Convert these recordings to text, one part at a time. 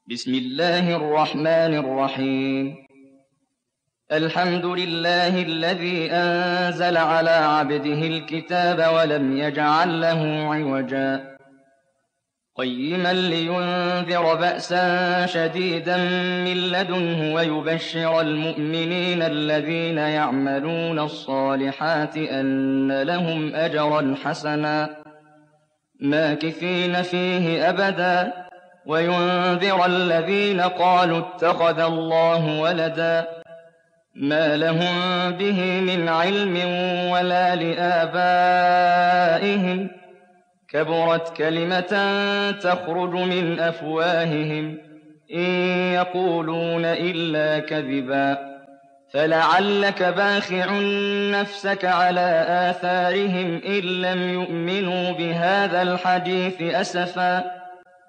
بسم الله الرحمن الرحيم. الحمد لله الذي أنزل على عبده الكتاب ولم يجعل له عوجا قيما لينذر بأسا شديدا من لدنه ويبشر المؤمنين الذين يعملون الصالحات أن لهم أجرا حسنا ماكثين فيه أبدا وينذر الذين قالوا اتخذ الله ولدا ما لهم به من علم ولا لآبائهم كبرت كلمة تخرج من أفواههم إن يقولون إلا كذبا فلعلك باخع نفسك على آثارهم إن لم يؤمنوا بهذا الحديث أسفا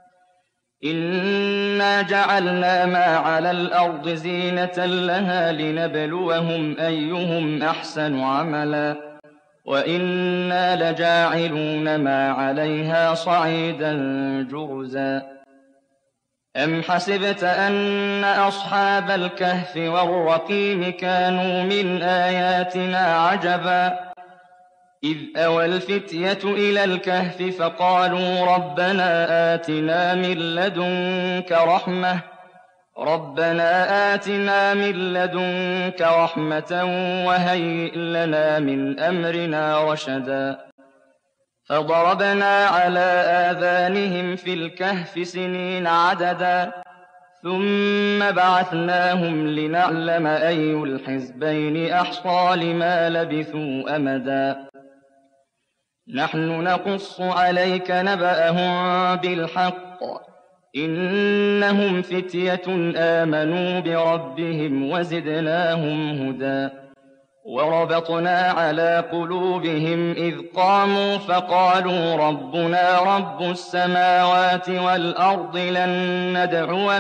إنا جعلنا ما على الأرض زينة لها لنبلوهم أيهم أحسن عملا وإنا لجاعلون ما عليها صعيدا جرزا أم حسبت أن أصحاب الكهف والرقيم كانوا من آياتنا عجبا إذ أوى الفتية إلى الكهف فقالوا ربنا آتنا من لدنك رحمة وهيئ لنا من أمرنا رشدا فضربنا على آذانهم في الكهف سنين عددا ثم بعثناهم لنعلم أي الحزبين أحصى لما لبثوا أمدا نحن نقص عليك نبأهم بالحق إنهم فتية آمنوا بربهم وزدناهم هدى وربطنا على قلوبهم إذ قاموا فقالوا ربنا رب السماوات والأرض لن ندعو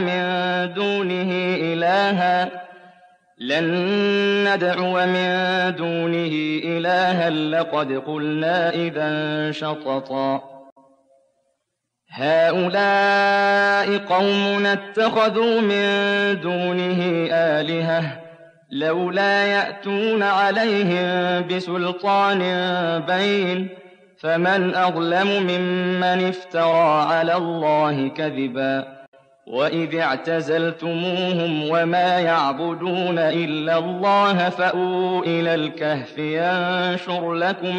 من دونه إلها لقد قلنا إذا شططا هؤلاء قومنا اتخذوا من دونه آلهة لولا يأتون عليهم بسلطان بين فمن أظلم ممن افترى على الله كذبا وإذ اعتزلتموهم وما يعبدون إلا الله فأووا إلى الكهف ينشر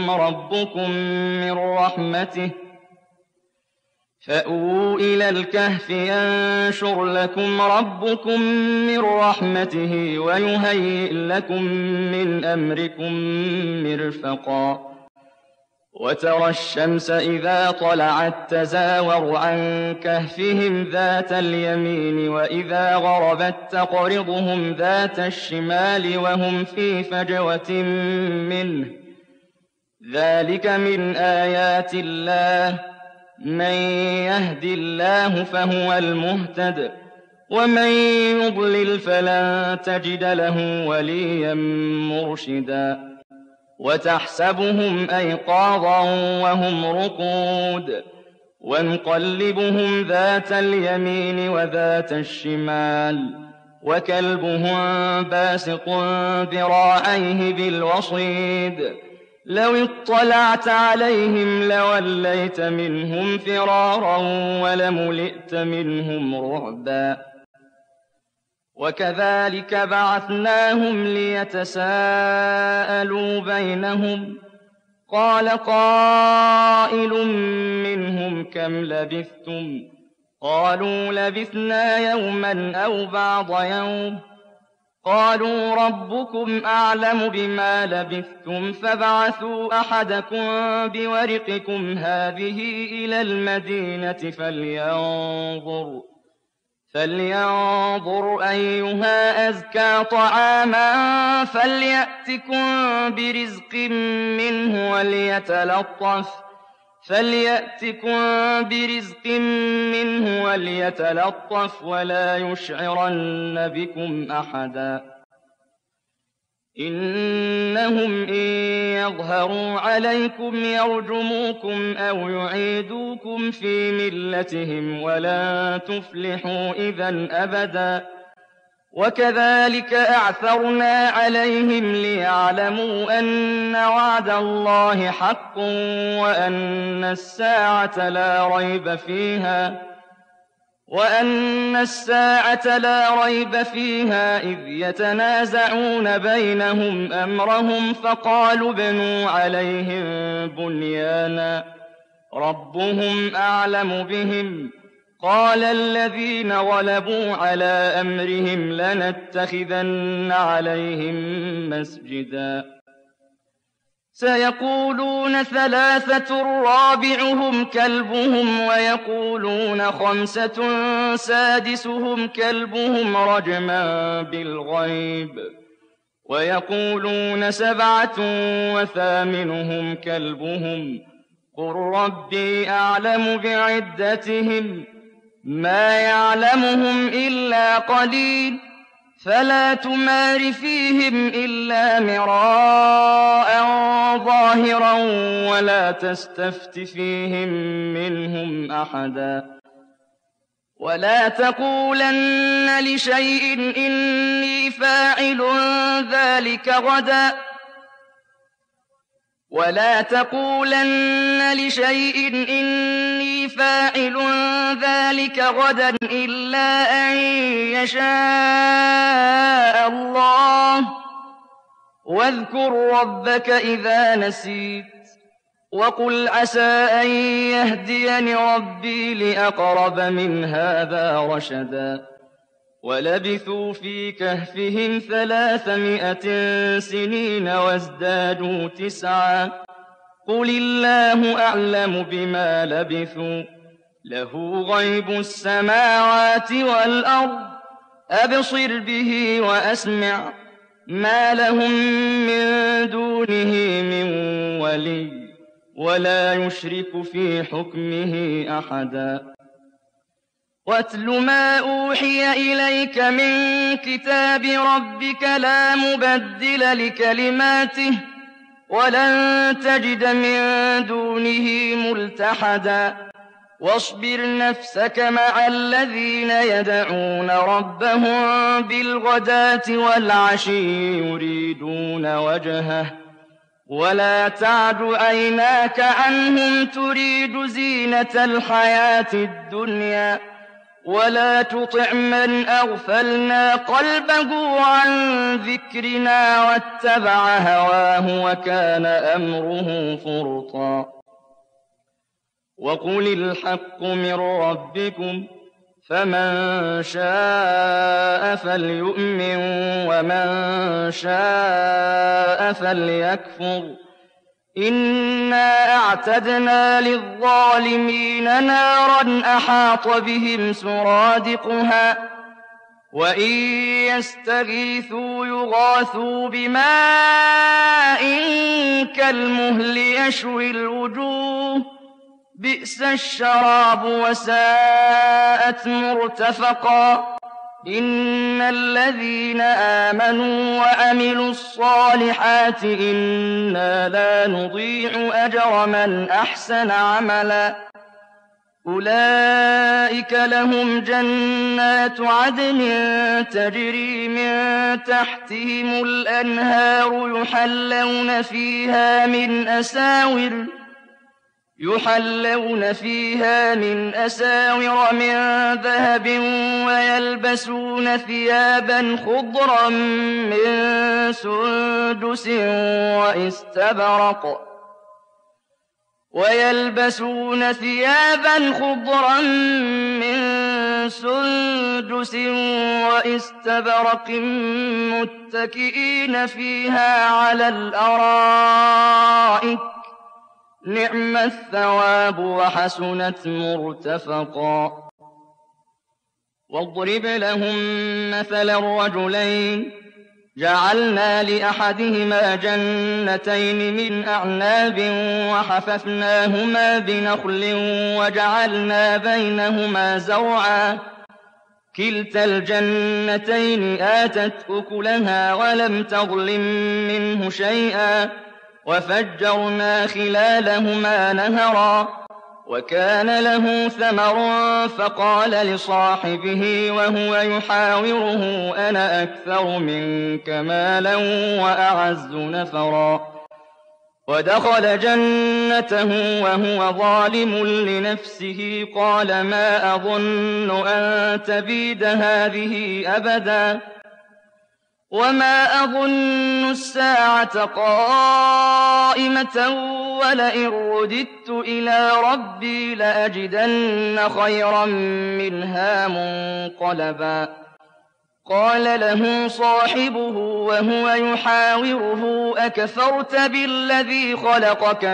لكم ربكم من رحمته ويهيئ لكم من أمركم مرفقا وترى الشمس إذا طلعت تزاور عن كهفهم ذات اليمين وإذا غربت تقرضهم ذات الشمال وهم في فجوة منه ذلك من آيات الله من يهد الله فهو المهتد ومن يضلل فلن تجد له وليا مرشدا وتحسبهم أيقاظا وهم رقود ونقلبهم ذات اليمين وذات الشمال وكلبهم باسط ذراعيه بالوصيد لو اطلعت عليهم لوليت منهم فرارا ولملئت منهم رعبا وكذلك بعثناهم ليتساءلوا بينهم قال قائل منهم كم لبثتم قالوا لبثنا يوما أو بعض يوم قالوا ربكم أعلم بما لبثتم فابعثوا أحدكم بورقكم هذه إلى المدينة فلينظر أيها أزكى طعاما فليأتكم برزق منه وليتلطف ولا يشعرن بكم أحدا إنهم إن يظهروا عليكم يرجموكم أو يعيدوكم في ملتهم ولن تفلحوا إذا أبدا وكذلك أعثرنا عليهم ليعلموا أن وعد الله حق وأن الساعة لا ريب فيها إذ يتنازعون بينهم أمرهم فقالوا ابنوا عليهم بنيانا ربهم أعلم بهم قال الذين غلبوا على أمرهم لنتخذن عليهم مسجدا سيقولون 3 رابعهم كلبهم ويقولون 5 سادسهم كلبهم رجما بالغيب ويقولون 7 وثامنهم كلبهم قل ربي أعلم بعدتهم ما يعلمهم إلا قليل فلا تمار فيهم إلا مراء ظاهرا ولا تستفت فيهم منهم أحدا ولا تقولن لشيء إني فاعل ذلك غدا إلا أن يشاء الله واذكر ربك إذا نسيت وقل عسى أن يهديني ربي لأقرب من هذا رشدا ولبثوا في كهفهم 300 سنين وازدادوا 9 قل الله أعلم بما لبثوا له غيب السماوات والأرض أبصر به وأسمع ما لهم من دونه من ولي ولا يشرك في حكمه أحدا واتل ما أوحي إليك من كتاب ربك لا مبدل لكلماته ولن تجد من دونه ملتحدا واصبر نفسك مع الذين يدعون ربهم بالغداة والعشي يريدون وجهه ولا تعد عيناك عنهم تريد زينة الحياة الدنيا ولا تطع من أغفلنا قلبه عن ذكرنا واتبع هواه وكان أمره فرطا وقل الحق من ربكم فمن شاء فليؤمن ومن شاء فليكفر إنا أعتدنا للظالمين نارا أحاط بهم سرادقها وإن يستغيثوا يغاثوا بماء كالمهل يشوي الوجوه بئس الشراب وساءت مرتفقا إن الذين آمنوا وعملوا الصالحات إنا لا نضيع أجر من أحسن عملا أولئك لهم جنات عدن تجري من تحتهم الأنهار يحلون فيها من أساور من ذهب ويلبسون ثيابا خضرا من سندس واستبرق متكئين فيها على الأرائك نعم الثواب وحسنت مرتفقا واضرب لهم مثل الرجلين جعلنا لأحدهما جنتين من أعناب وحففناهما بنخل وجعلنا بينهما زرعا كلتا الجنتين آتت أكلها ولم تظلم منه شيئا وفجرنا خلالهما نهرا وكان له ثمر فقال لصاحبه وهو يحاوره أنا أكثر منك مالا وأعز نفرا ودخل جنته وهو ظالم لنفسه قال ما أظن أن تبيد هذه أبدا وما أظن الساعة قائمة ولئن رددت إلى ربي لأجدن خيرا منها منقلبا قال له صاحبه وهو يحاوره أكفرت بالذي خلقك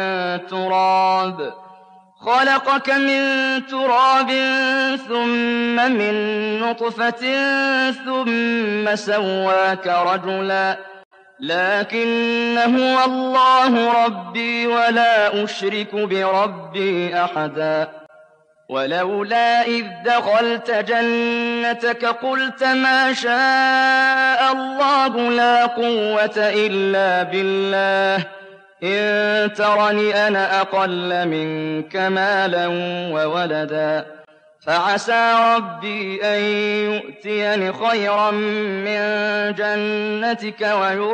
من تراب ثم من نطفة ثم سواك رجلا لكن هو الله ربي ولا أشرك بربي أحدا ولولا إذ دخلت جنتك قلت ما شاء الله لا قوة إلا بالله إن ترني أنا أقل منك مالا وولدا فعسى ربي أن يؤتيني خيرا من جنتك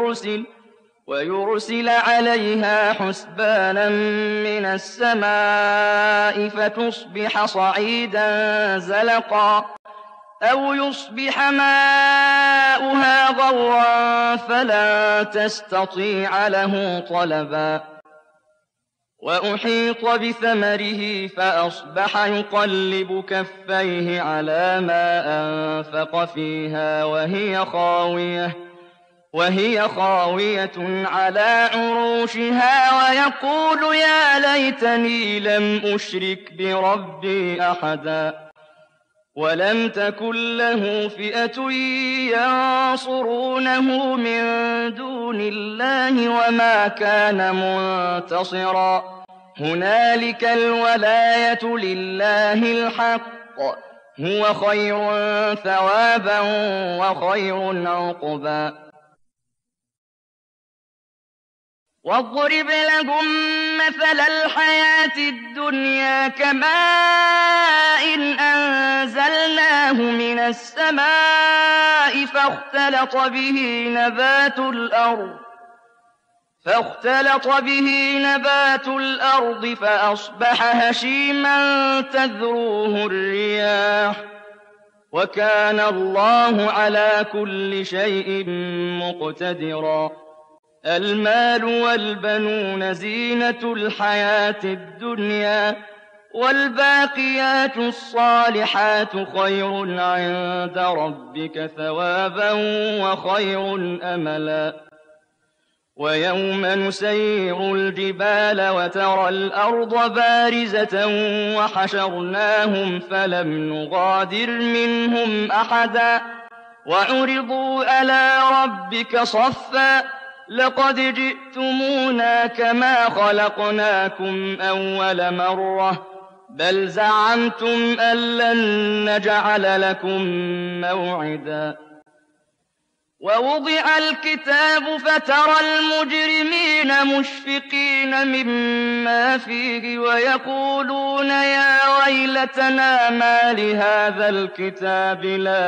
ويرسل عليها حسبانا من السماء فتصبح صعيدا زلقا أو يصبح ماؤها غورا فلا تستطيع له طلبا وأحيط بثمره فأصبح يقلب كفيه على ما أنفق فيها وهي خاوية على عروشها ويقول يا ليتني لم أشرك بربي أحدا ولم تكن له فئة ينصرونه من دون الله وما كان منتصرا هنالك الولاية لله الحق هو خير ثوابا وخير عقبا واضرب لهم مثل الحياة الدنيا كماء أنزلناه من السماء فاختلط به نبات الأرض فأصبح هشيما تذروه الرياح وكان الله على كل شيء مقتدرا المال والبنون زينة الحياة الدنيا والباقيات الصالحات خير عند ربك ثوابا وخير أملا ويوم نسير الجبال وترى الأرض بارزة وحشرناهم فلم نغادر منهم أحدا وعرضوا على ربك صفا لقد جئتمونا كما خلقناكم أول مرة بل زعمتم أن لن نجعل لكم موعدا ووضع الكتاب فترى المجرمين مشفقين مما فيه ويقولون يا ويلتنا ما لهذا الكتاب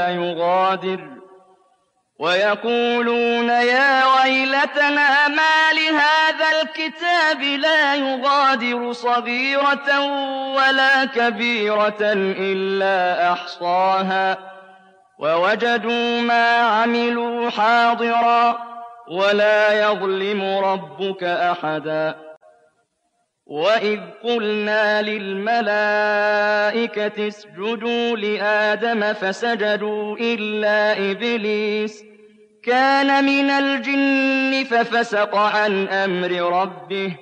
لا يغادر صغيرة ولا كبيرة إلا أحصاها ووجدوا ما عملوا حاضرا ولا يظلم ربك أحدا وإذ قلنا للملائكة اسجدوا لآدم فسجدوا إلا إبليس كان من الجن ففسق عن أمر ربه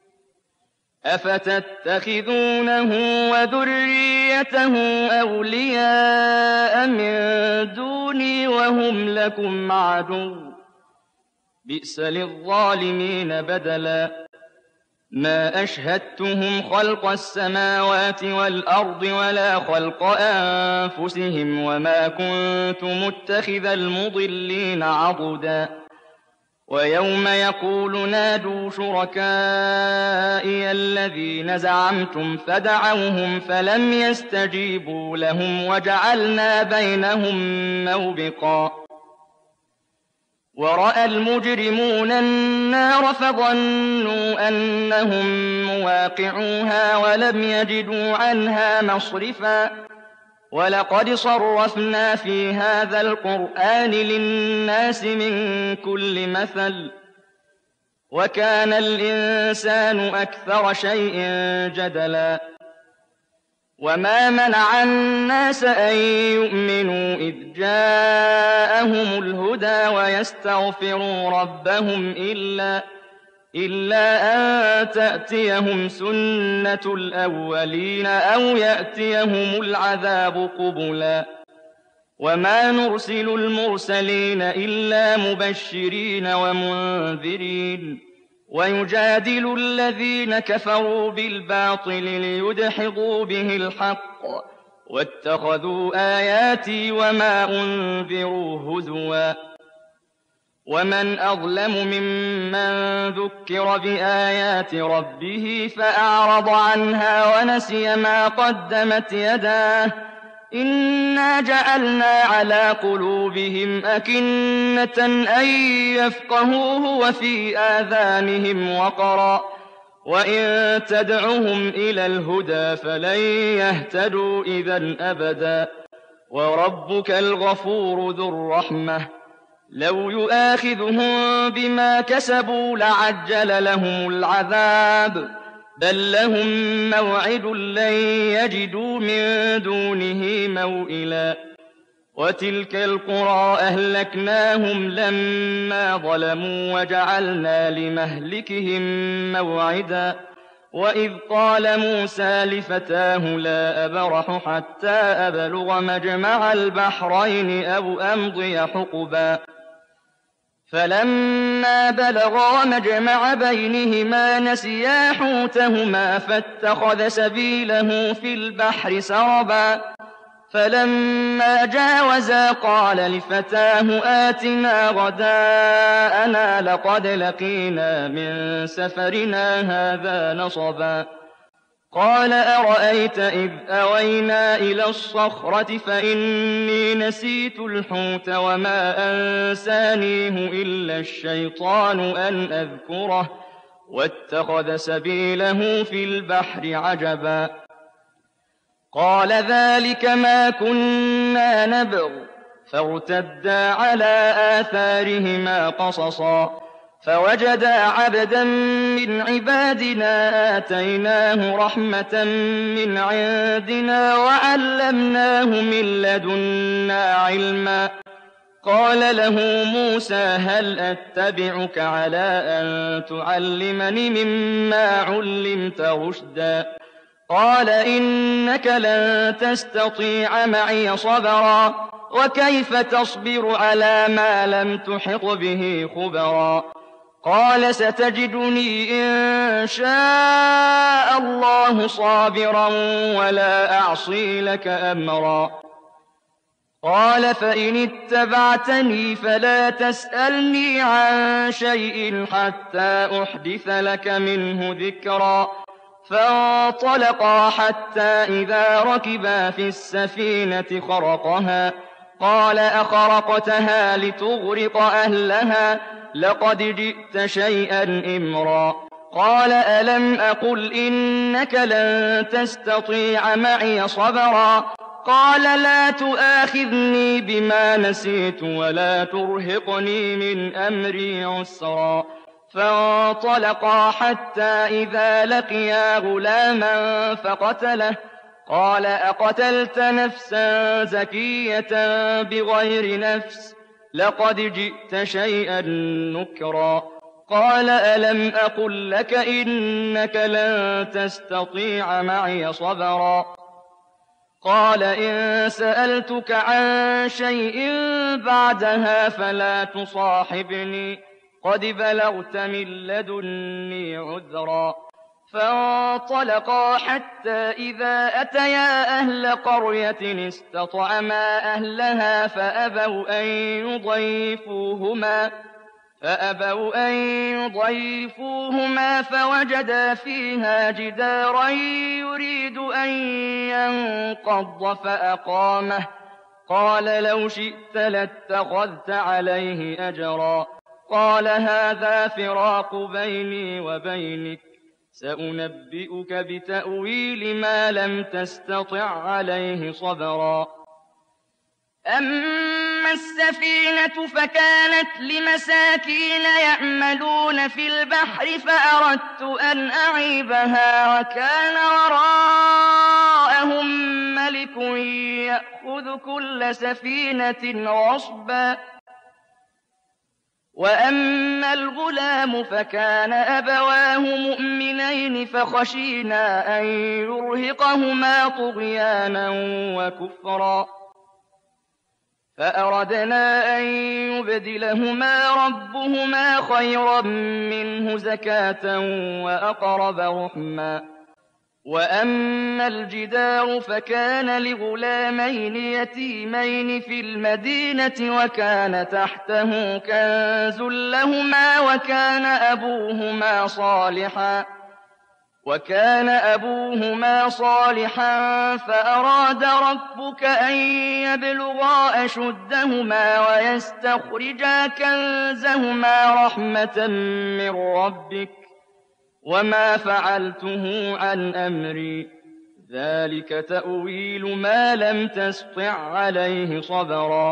أفتتخذونه وذريته أولياء من دوني وهم لكم عدو بئس للظالمين بدلا ما أشهدتهم خلق السماوات والأرض ولا خلق أنفسهم وما كنت متخذ المضلين عضدا ويوم يقول نادوا شركائي الذين زعمتم فدعوهم فلم يستجيبوا لهم وجعلنا بينهم موبقا ورأى المجرمون النار فظنوا أنهم مواقعوها ولم يجدوا عنها مصرفا ولقد صرفنا في هذا القرآن للناس من كل مثل وكان الإنسان أكثر شيء جدلا وما منع الناس أن يؤمنوا إذ جاءهم الهدى ويستغفروا ربهم إلا أن تأتيهم سنة الأولين أو يأتيهم العذاب قبلا وما نرسل المرسلين إلا مبشرين ومنذرين ويجادل الذين كفروا بالباطل ليدحضوا به الحق واتخذوا آياتي وما أنذروا هزوا ومن أظلم ممن ذكر بآيات ربه فأعرض عنها ونسي ما قدمت يداه إنا جعلنا على قلوبهم أكنة أن يفقهوه وفي آذانهم وقرا وإن تدعهم إلى الهدى فلن يهتدوا إذا أبدا وربك الغفور ذو الرحمة لو يؤاخذهم بما كسبوا لعجل لهم العذاب بل لهم موعد لن يجدوا من دونه موئلا وتلك القرى أهلكناهم لما ظلموا وجعلنا لمهلكهم موعدا وإذ قال موسى لفتاه لا أبرح حتى أبلغ مجمع البحرين أو أمضي حقبا فلما بلغا مجمع بينهما نسيا حوتهما فاتخذ سبيله في البحر سربا فلما جاوزا قال لفتاه آتنا غداءنا لقد لقينا من سفرنا هذا نصبا قال أرأيت إذ أوينا إلى الصخرة فإني نسيت الحوت وما أنسانيه إلا الشيطان أن أذكره واتخذ سبيله في البحر عجبا قال ذلك ما كنا نبغ فارتدا على آثارهما قصصا فوجدا عبدا من عبادنا آتيناه رحمة من عندنا وعلمناه من لدنا علما قال له موسى هل أتبعك على أن تعلمني مما علمت رشدا قال إنك لن تستطيع معي صبرا وكيف تصبر على ما لم تحط به خبرا قال ستجدني إن شاء الله صابرا ولا أعصي لك أمرا قال فإن اتبعتني فلا تسألني عن شيء حتى أحدث لك منه ذكرا فانطلقا حتى إذا ركبا في السفينة خرقها قال أخرقتها لتغرق أهلها لقد جئت شيئا إمرا قال ألم أقل إنك لن تستطيع معي صبرا قال لا تؤاخذني بما نسيت ولا ترهقني من أمري عسرا فانطلقا حتى إذا لقيا غلاما فقتله قال أقتلت نفسا زكية بغير نفس لقد جئت شيئا نكرا قال ألم أقل لك إنك لن تستطيع معي صبرا قال إن سألتك عن شيء بعدها فلا تصاحبني قد بلغت من لدني عذرا فانطلقا حتى إذا أتيا أهل قرية استطعما أهلها فأبوا أن يضيفوهما فوجدا فيها جدارا يريد أن ينقض فأقامه قال لو شئت لاتخذت عليه أجرا قال هذا فراق بيني وبينك سأنبئك بتأويل ما لم تستطع عليه صبرا أما السفينة فكانت لمساكين يعملون في البحر فأردت أن أعيبها وكان وراءهم ملك يأخذ كل سفينة غصبا وأما الغلام فكان أبواه مؤمنين فخشينا أن يرهقهما طغيانا وكفرا فأردنا أن يبدلهما ربهما خيرا منه زكاة وأقرب رحما وأما الجدار فكان لغلامين يتيمين في المدينة وكان تحته كنز لهما وكان أبوهما صالحا فأراد ربك أن يبلغا أشدهما ويستخرجا كنزهما رحمة من ربك وما فعلته عن أمري ذلك تأويل ما لم تسطع عليه صبرا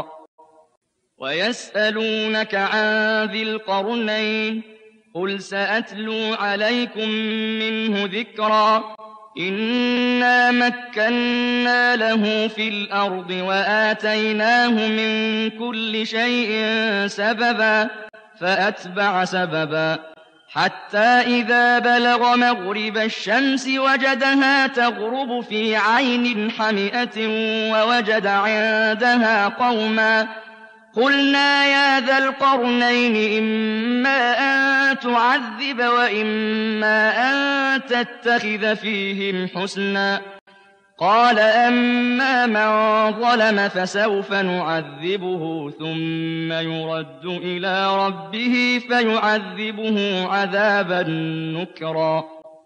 ويسألونك عن ذي القرنين قل سأتلو عليكم منه ذكرا إنا مكنا له في الأرض وآتيناه من كل شيء سببا فأتبع سببا حتى إذا بلغ مغرب الشمس وجدها تغرب في عين حمئة ووجد عندها قوما قلنا يا ذا القرنين إما أن تعذب وإما أن تتخذ فيهم حسنا قال أما من ظلم فسوف نعذبه ثم يرد إلى ربه فيعذبه عذابا نكرا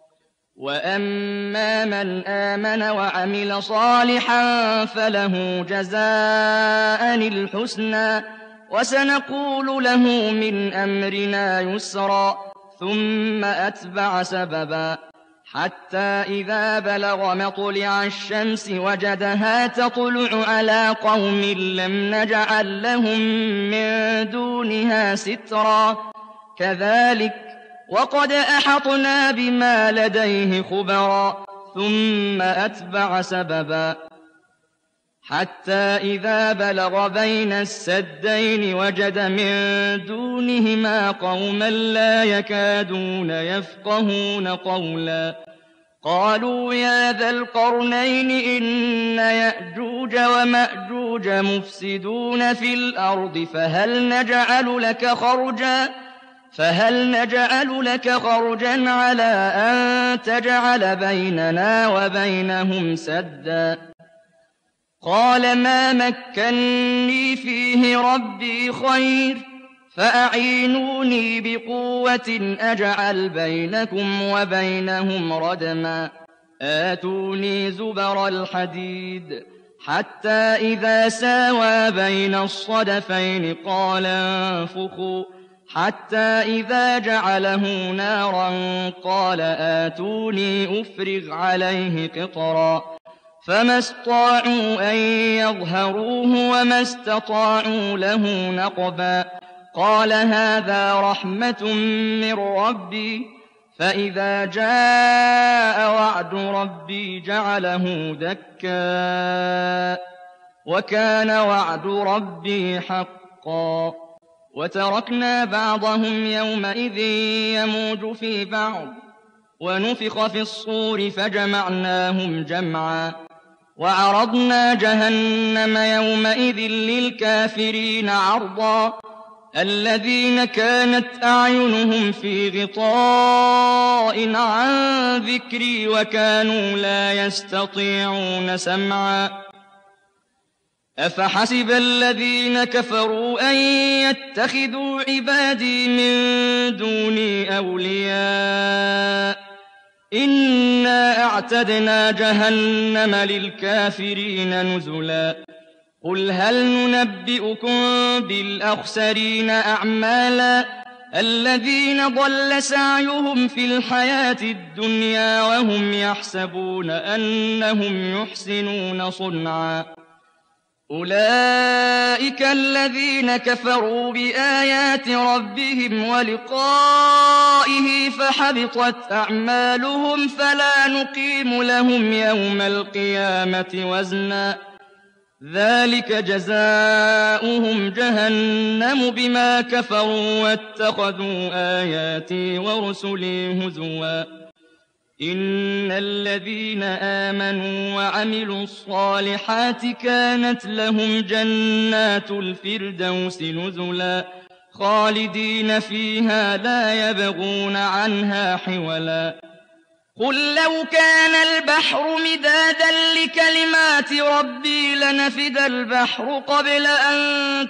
وأما من آمن وعمل صالحا فله جزاء الحسنى وسنقول له من أمرنا يسرا ثم أتبع سببا حتى إذا بلغ مطلع الشمس وجدها تطلع على قوم لم نجعل لهم من دونها سترا كذلك وقد أحطنا بما لديه خبرا ثم أتبع سببا حتى إذا بلغ بين السدين وجد من دونهما قوما لا يكادون يفقهون قولا قالوا يا ذا القرنين إن يأجوج ومأجوج مفسدون في الأرض فهل نجعل لك خرجا على أن تجعل بيننا وبينهم سدا قال ما مكني فيه ربي خير فأعينوني بقوة أجعل بينكم وبينهم ردما آتوني زبر الحديد حتى إذا ساوى بين الصدفين قال انفخوا حتى إذا جعله نارا قال آتوني أفرغ عليه قطرا فما استطاعوا أن يظهروه وما استطاعوا له نقبا قال هذا رحمة من ربي فإذا جاء وعد ربي جعله دكا وكان وعد ربي حقا وتركنا بعضهم يومئذ يموج في بعض ونفخ في الصور فجمعناهم جمعا وعرضنا جهنم يومئذ للكافرين عرضا الذين كانت أعينهم في غطاء عن ذكري وكانوا لا يستطيعون سمعا أفحسب الذين كفروا أن يتخذوا عبادي من دوني أولياء إنا أعتدنا جهنم للكافرين نزلا قل هل ننبئكم بالأخسرين أعمالا الذين ضل سعيهم في الحياة الدنيا وهم يحسبون أنهم يحسنون صنعا أولئك الذين كفروا بآيات ربهم ولقائه فحبطت أعمالهم فلا نقيم لهم يوم القيامة وزنا ذلك جزاؤهم جهنم بما كفروا واتخذوا آياتي ورسلي هزوا إن الذين آمنوا وعملوا الصالحات كانت لهم جنات الفردوس نزلا خالدين فيها لا يبغون عنها حولا قل لو كان البحر مدادا لكلمات ربي لنفد البحر قبل أن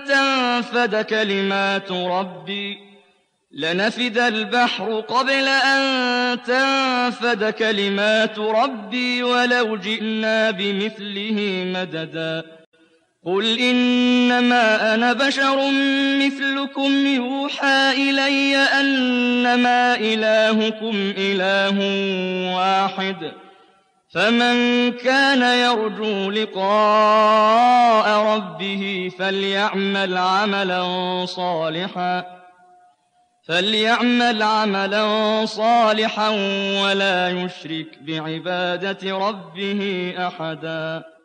تنفد كلمات ربي ولو جئنا بمثله مددا قل إنما أنا بشر مثلكم يوحى إلي أنما إلهكم إله واحد فمن كان يرجو لقاء ربه فليعمل عملا صالحا ولا يشرك بعبادة ربه أحدا